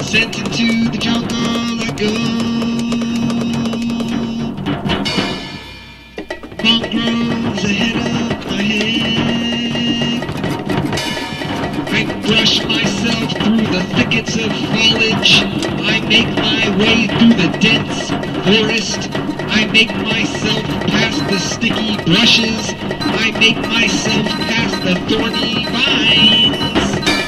Sent into the jungle I go. Fog grows ahead of my head. I brush myself through the thickets of foliage. I make my way through the dense forest. I make myself past the sticky brushes. I make myself past the thorny vines.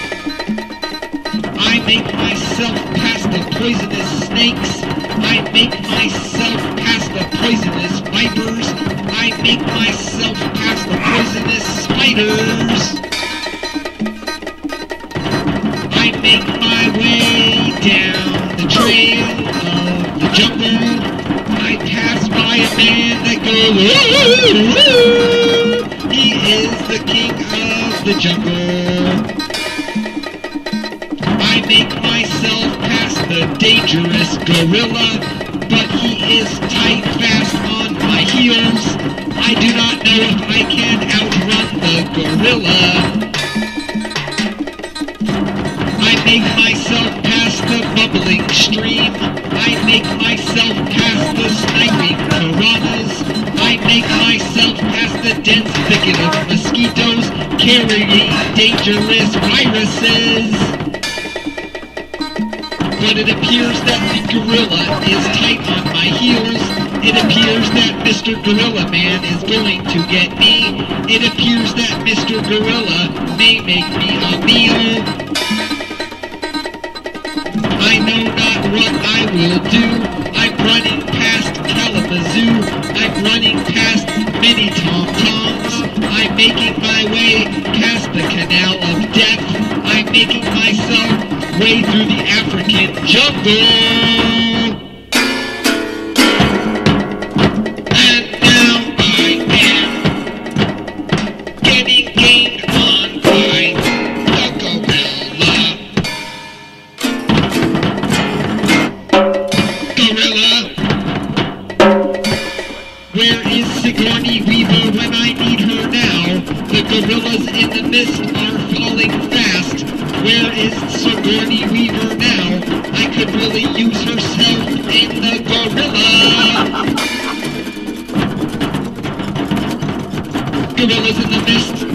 I make myself past the poisonous snakes. I make myself past the poisonous vipers. I make myself past the poisonous spiders. I make my way down the trail of the jungle. I pass by a man that goes, "Woo, woo." He is the king of the jungle. I make myself past the dangerous gorilla, but he is tight fast on my heels. I do not know if I can outrun the gorilla. I make myself past the bubbling stream. I make myself past the sniping piranhas. I make myself past the dense thicket of mosquitoes carrying dangerous viruses. But it appears that the gorilla is tight on my heels. It appears that Mr. Gorilla Man is going to get me. It appears that Mr. Gorilla may make me a meal. I know not what I will do. I'm running past Kalamazoo. I'm running past many tom-toms. I'm making my way past the Canal of Death. I'm making myself way through the African jungle. And now I am getting gained on by the gorilla. Gorilla! Where is Sigourney Weaver when I need her now? The gorillas in the mist are falling fast. Where is Sigourney Weaver now? I could really use herself in the gorilla. Gorillas in the mist.